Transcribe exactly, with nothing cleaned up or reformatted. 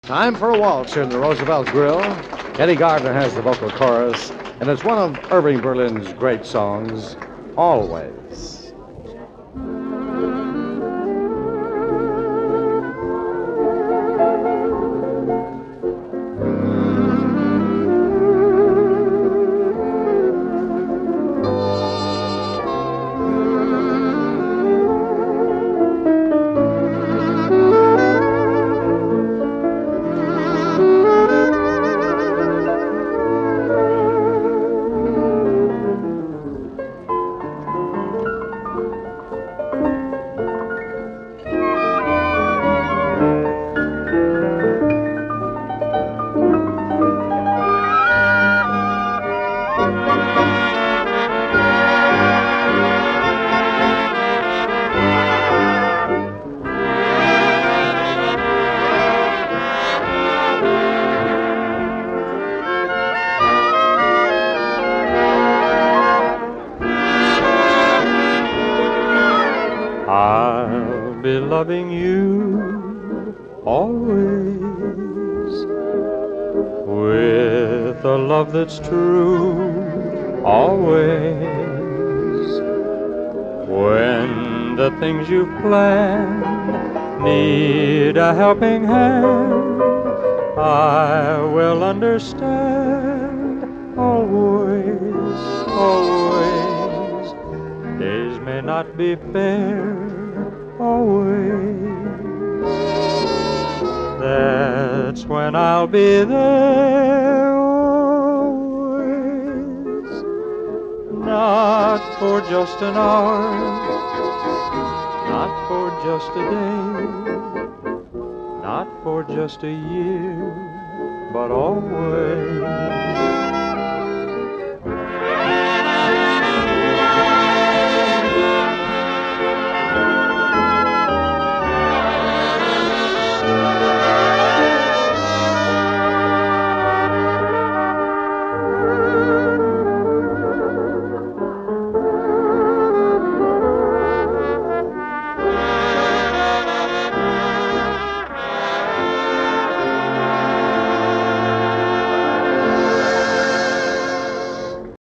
Time for a waltz here in the Roosevelt Grill. Eddie Gardner has the vocal chorus, and it's one of Irving Berlin's great songs, Always. I'll be loving you always, with a love that's true always. When the things you've planned need a helping hand, I will understand always, always. Days may not be fair always. That's when I'll be there always. Not for just an hour, not for just a day, not for just a year, but always.